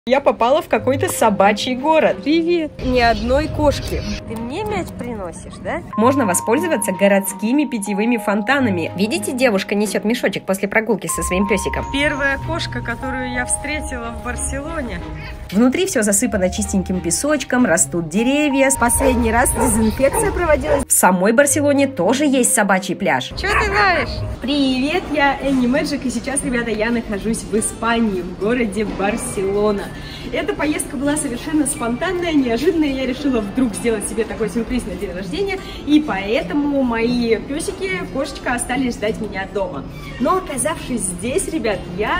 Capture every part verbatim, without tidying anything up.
Я попала в какой-то собачий город. Привет. Ни одной кошки. Ты мне мяч приносишь, да? Можно воспользоваться городскими питьевыми фонтанами. Видите, девушка несет мешочек после прогулки со своим песиком. Первая кошка, которую я встретила в Барселоне. Внутри все засыпано чистеньким песочком, растут деревья. Последний раз дезинфекция проводилась. В самой Барселоне тоже есть собачий пляж. Чё ты лаешь? Привет, я Энни Мэджик, и сейчас, ребята, я нахожусь в Испании, в городе Барселона. Эта поездка была совершенно спонтанная, неожиданная. Я решила вдруг сделать себе такой сюрприз на день рождения, и поэтому мои песики, кошечка, остались ждать меня дома. Но оказавшись здесь, ребят, я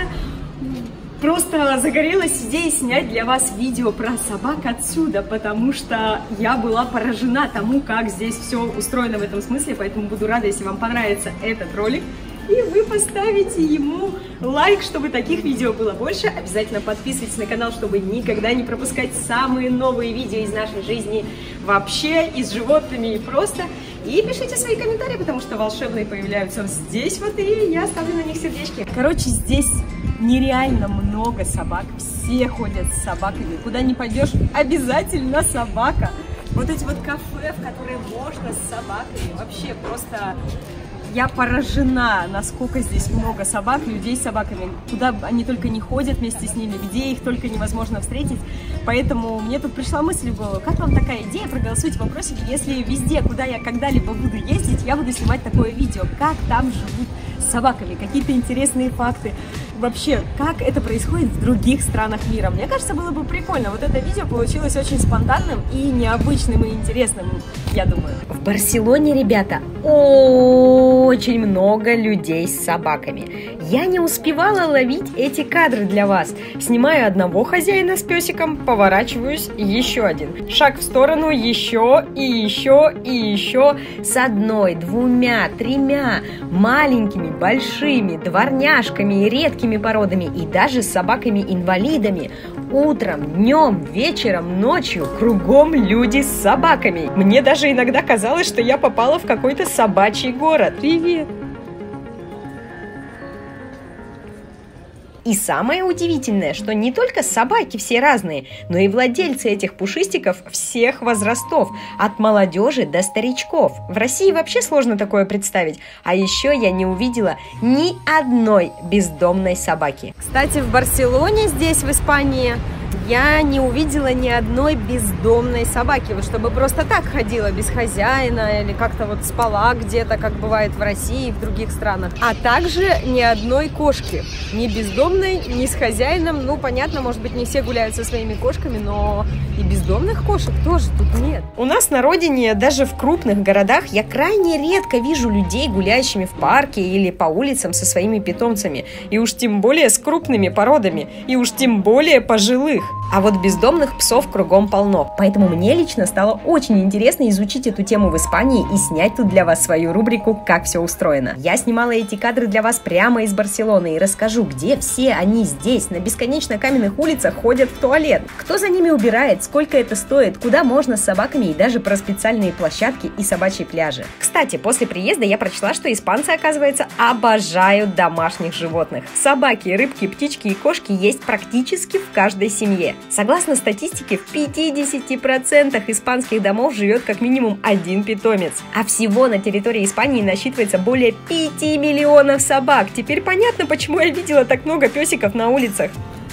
просто загорелась идеей снять для вас видео про собак отсюда, потому что я была поражена тому, как здесь все устроено в этом смысле, поэтому буду рада, если вам понравится этот ролик. И вы поставите ему лайк, чтобы таких видео было больше. Обязательно подписывайтесь на канал, чтобы никогда не пропускать самые новые видео из нашей жизни вообще, и с животными, и просто. И пишите свои комментарии, потому что волшебные появляются здесь вот, и я ставлю на них сердечки. Короче, здесь нереально много собак, все ходят с собаками. Куда ни пойдешь, обязательно собака. Вот эти вот кафе, в которые можно с собаками, вообще просто... Я поражена, насколько здесь много собак, людей с собаками, куда они только не ходят вместе с ними, где их только невозможно встретить. Поэтому мне тут пришла мысль в голову, как вам такая идея, проголосуйте в вопросике, если везде, куда я когда-либо буду ездить, я буду снимать такое видео, как там живут с собаками, какие-то интересные факты, вообще, как это происходит в других странах мира. Мне кажется, было бы прикольно. Вот это видео получилось очень спонтанным и необычным, и интересным, я думаю. В Барселоне, ребята, очень много людей с собаками. Я не успевала ловить эти кадры для вас. Снимаю одного хозяина с песиком, поворачиваюсь, еще один. Шаг в сторону, еще, и еще, и еще. С одной, двумя, тремя маленькими, большими, дворняжками и редкими породами, и даже с собаками-инвалидами. Утром, днем, вечером, ночью кругом люди с собаками. Мне даже иногда казалось, что я попала в какой-то собачий город. Привет! И самое удивительное, что не только собаки все разные, но и владельцы этих пушистиков всех возрастов, от молодежи до старичков. В России вообще сложно такое представить, а еще я не увидела ни одной бездомной собаки. Кстати, в Барселоне, здесь, в Испании, я не увидела ни одной бездомной собаки, вот чтобы просто так ходила без хозяина или как-то вот спала где-то, как бывает в России и в других странах. А также ни одной кошки, ни бездомной, ни с хозяином. Ну, понятно, может быть, не все гуляют со своими кошками, но и бездомных кошек тоже тут нет. У нас на родине, даже в крупных городах, я крайне редко вижу людей, гуляющими в парке или по улицам со своими питомцами. И уж тем более с крупными породами, и уж тем более пожилых. А вот бездомных псов кругом полно. Поэтому мне лично стало очень интересно изучить эту тему в Испании и снять тут для вас свою рубрику «Как все устроено». Я снимала эти кадры для вас прямо из Барселоны и расскажу, где все они здесь, на бесконечно каменных улицах, ходят в туалет. Кто за ними убирает, сколько это стоит, куда можно с собаками, и даже про специальные площадки и собачьи пляжи. Кстати, после приезда я прочла, что испанцы, оказывается, обожают домашних животных. Собаки, рыбки, птички и кошки есть практически в каждой семье. Согласно статистике, в пятидесяти процентах испанских домов живет как минимум один питомец. А всего на территории Испании насчитывается более пяти миллионов собак. Теперь понятно, почему я видела так много песиков на улицах.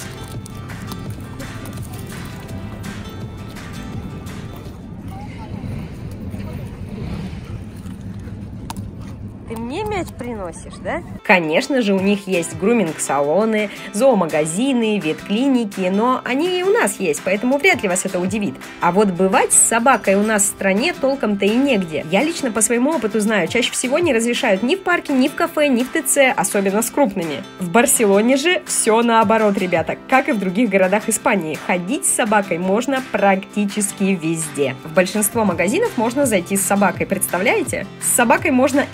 Ты мне мяч приносишь, да? Конечно же, у них есть груминг-салоны, зоомагазины, ветклиники, но они и у нас есть, поэтому вряд ли вас это удивит. А вот бывать с собакой у нас в стране толком-то и негде. Я лично по своему опыту знаю, чаще всего не разрешают ни в парке, ни в кафе, ни в ТЦ, особенно с крупными. В Барселоне же все наоборот, ребята, как и в других городах Испании. Ходить с собакой можно практически везде. В большинство магазинов можно зайти с собакой, представляете? С собакой можно и в метро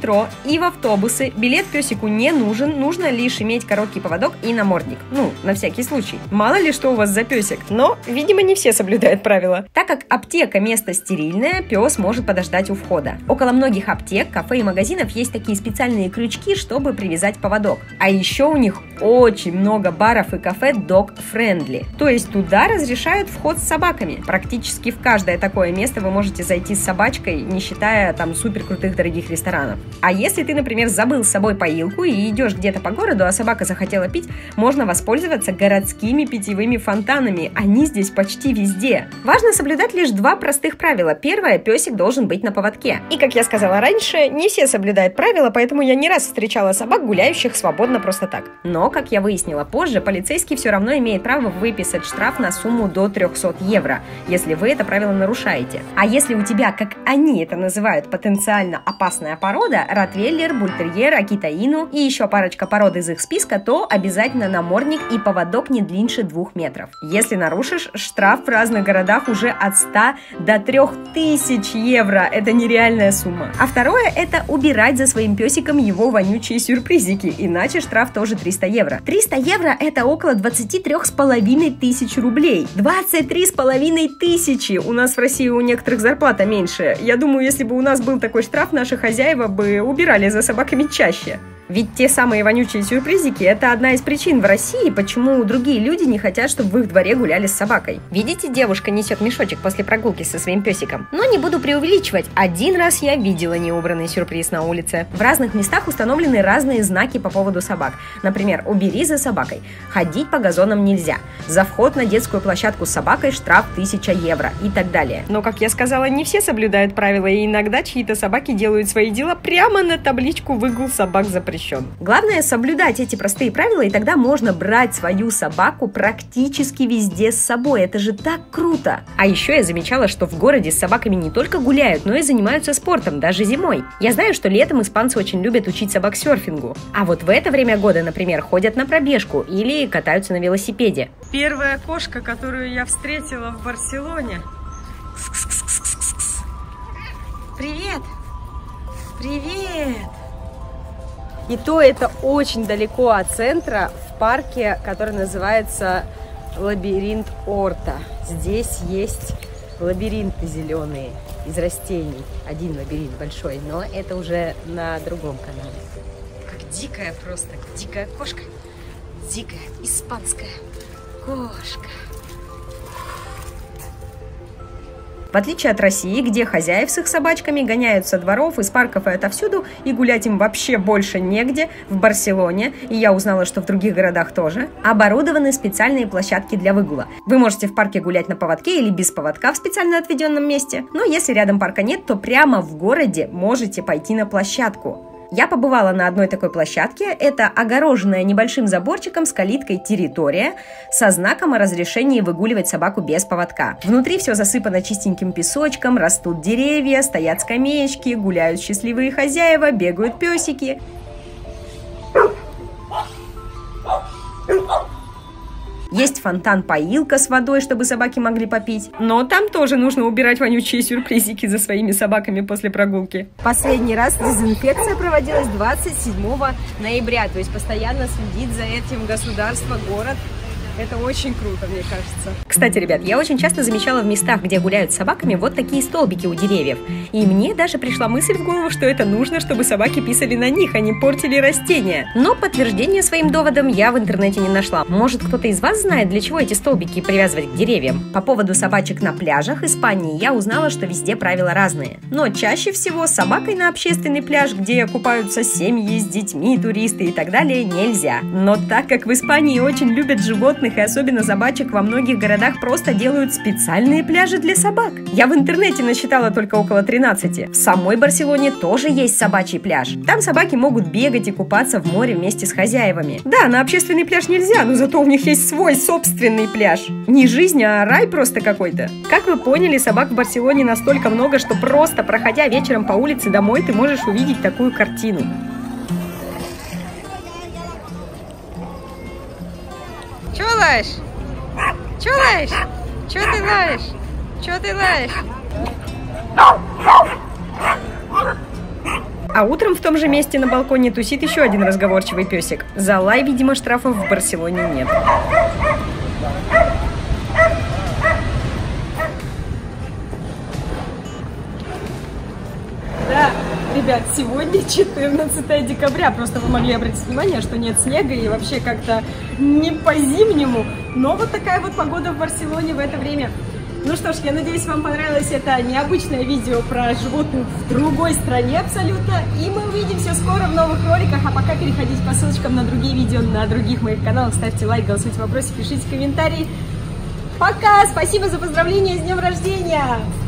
метро и в автобусы билет песику не нужен, нужно лишь иметь короткий поводок и намордник. Ну, на всякий случай. Мало ли что у вас за песик. Но, видимо, не все соблюдают правила. Так как аптека место стерильное, пес может подождать у входа. Около многих аптек, кафе и магазинов есть такие специальные крючки, чтобы привязать поводок. А еще у них очень много баров и кафе dog-friendly. То есть туда разрешают вход с собаками. Практически в каждое такое место вы можете зайти с собачкой, не считая там супер крутых дорогих ресторанов. А если ты, например, забыл с собой поилку и идешь где-то по городу, а собака захотела пить, можно воспользоваться городскими питьевыми фонтанами. Они здесь почти везде. Важно соблюдать лишь два простых правила. Первое, песик должен быть на поводке. И, как я сказала раньше, не все соблюдают правила, поэтому я не раз встречала собак, гуляющих свободно просто так. Но, как я выяснила позже, полицейский все равно имеет право выписать штраф на сумму до трехсот евро, если вы это правило нарушаете. А если у тебя, как они это называют, потенциально опасная порода, ротвейлер, бультерьер, акита-ину и еще парочка пород из их списка, то обязательно намордник и поводок не длиннее двух метров. Если нарушишь, штраф в разных городах уже от ста до трёх тысяч евро. Это нереальная сумма. А второе – это убирать за своим песиком его вонючие сюрпризики, иначе штраф тоже триста евро. триста евро – это около двадцать три с половиной тысяч рублей. двадцать три с половиной тысячи! У нас в России у некоторых зарплата меньше. Я думаю, если бы у нас был такой штраф, наши хозяева бы убирали за собаками чаще. Ведь те самые вонючие сюрпризики – это одна из причин в России, почему другие люди не хотят, чтобы в их дворе гуляли с собакой. Видите, девушка несет мешочек после прогулки со своим песиком? Но не буду преувеличивать. Один раз я видела неубранный сюрприз на улице. В разных местах установлены разные знаки по поводу собак. Например, убери за собакой. Ходить по газонам нельзя. За вход на детскую площадку с собакой штраф тысяча евро и так далее. Но, как я сказала, не все соблюдают правила, и иногда чьи-то собаки делают свои дела прямо на табличку «Выгул собак запрещен». Главное соблюдать эти простые правила, и тогда можно брать свою собаку практически везде с собой. Это же так круто! А еще я замечала, что в городе с собаками не только гуляют, но и занимаются спортом, даже зимой. Я знаю, что летом испанцы очень любят учить собак серфингу. А вот в это время года, например, ходят на пробежку или катаются на велосипеде. Первая кошка, которую я встретила в Барселоне. Привет! Привет! И то это очень далеко от центра, в парке, который называется Лабиринт Орта. Здесь есть лабиринты зеленые из растений. Один лабиринт большой, но это уже на другом канале. Как дикая просто, дикая кошка. Дикая испанская кошка. В отличие от России, где хозяев с их собачками гоняют со дворов, из парков и отовсюду, и гулять им вообще больше негде, в Барселоне, и я узнала, что в других городах тоже, оборудованы специальные площадки для выгула. Вы можете в парке гулять на поводке или без поводка в специально отведенном месте, но если рядом парка нет, то прямо в городе можете пойти на площадку. Я побывала на одной такой площадке. Это огороженная небольшим заборчиком с калиткой территория со знаком о разрешении выгуливать собаку без поводка. Внутри все засыпано чистеньким песочком, растут деревья, стоят скамеечки, гуляют счастливые хозяева, бегают песики. Есть фонтан-поилка с водой, чтобы собаки могли попить. Но там тоже нужно убирать вонючие сюрпризики за своими собаками после прогулки. Последний раз дезинфекция проводилась двадцать седьмого ноября. То есть постоянно следит за этим государство, город. Это очень круто, мне кажется. Кстати, ребят, я очень часто замечала в местах, где гуляют с собаками, вот такие столбики у деревьев. И мне даже пришла мысль в голову, что это нужно, чтобы собаки писали на них, а не портили растения. Но подтверждения своим доводам я в интернете не нашла. Может, кто-то из вас знает, для чего эти столбики привязывать к деревьям? По поводу собачек на пляжах Испании я узнала, что везде правила разные. Но чаще всего с собакой на общественный пляж, где купаются семьи с детьми, туристы и так далее, нельзя. Но так как в Испании очень любят животных, и особенно собачек, во многих городах просто делают специальные пляжи для собак. Я в интернете насчитала только около тринадцати. В самой Барселоне тоже есть собачий пляж. Там собаки могут бегать и купаться в море вместе с хозяевами. Да, на общественный пляж нельзя, но зато у них есть свой собственный пляж. Не жизнь, а рай просто какой-то. Как вы поняли, собак в Барселоне настолько много, что просто проходя вечером по улице домой, ты можешь увидеть такую картину. Чего лаешь? Чего лаешь? Чего ты лаешь? Чего ты лаешь? А утром в том же месте на балконе тусит еще один разговорчивый песик. За лай, видимо, штрафов в Барселоне нет. Да, ребят, сегодня четырнадцатое декабря. Просто вы могли обратить внимание, что нет снега и вообще как-то не по-зимнему. Но вот такая вот погода в Барселоне в это время. Ну что ж, я надеюсь, вам понравилось это необычное видео про животных в другой стране абсолютно. И мы увидимся скоро в новых роликах. А пока переходите по ссылочкам на другие видео на других моих каналах. Ставьте лайк, голосуйте в вопросе, пишите комментарии. Пока! Спасибо за поздравления с днем рождения!